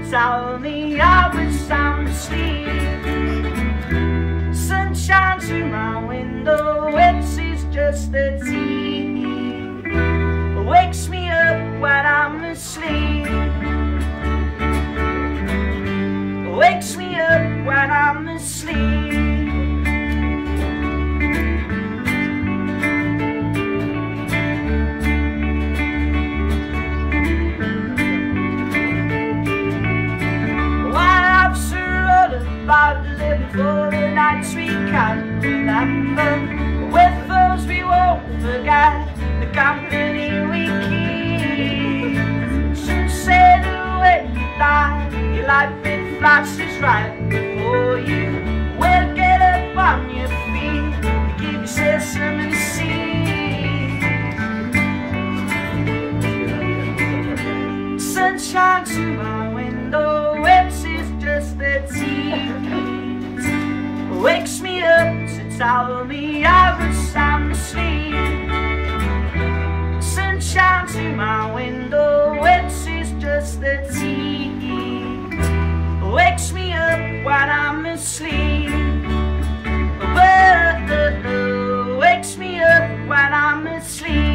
tell me I was sound asleep. Sunshine to my window, it's just the tea. Wakes me up when I'm asleep. Wakes me up when I'm asleep. About living for the nights we can't remember, with those we won't forget, the company we keep. Some say the way you die, your life it flashes right before you. Well, get up on your feet, give yourself something to see. Sunshine to my window, it's just the tea. Wakes me up to tell me I was sound asleep. Sunshine to my window, it's just the tea. Wakes me up when I'm asleep. Wakes me up when I'm asleep.